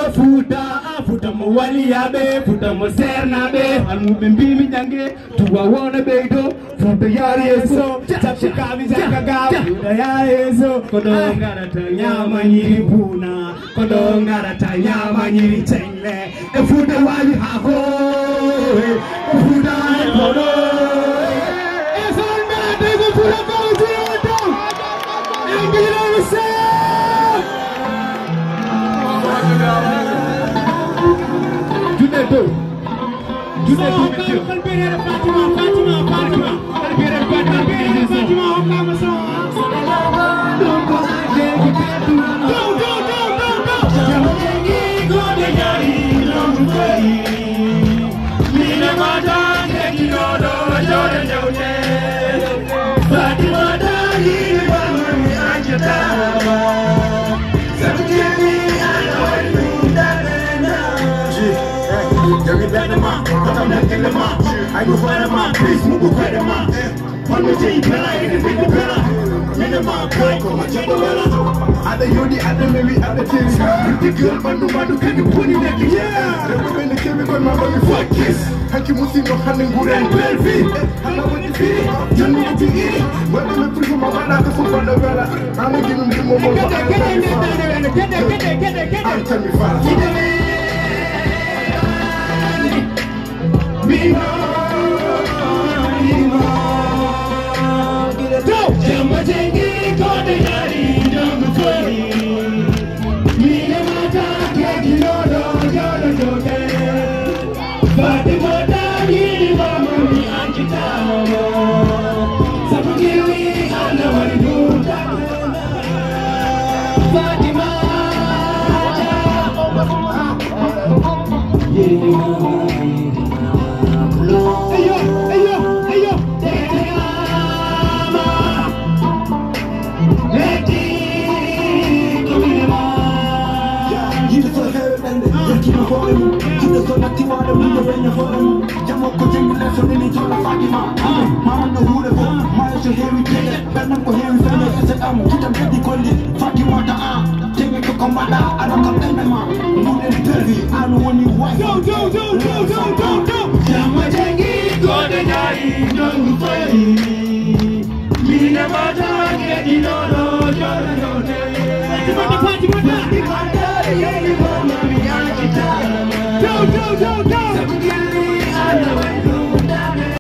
Futa mo wali yabe, futa mo serna be, anu bimbi mi jange, tuwa wana beito, futa yari eso, chapshika mi jakaga, futa yari eso, kodongara tanyama nyiri puna, kodongara tanyama nyiri chengle, futa wali hako, futa kodo, eson mera teko futa kauti oto, ngudjilone se. I go find my peace, move credit my on the J Pella, in the Pella, minimum break on my general. Other Yodi, other Mary, other things. The girl, but no one can put it at the yeah. The women, the chemical, my body, fuck kiss. Hanky Musi, no handling good and 12 feet. I know what you feel, you know what you eat. When I'm put my man, the foot on the Vella, I'm giving them more. I'll tell me fast. Go!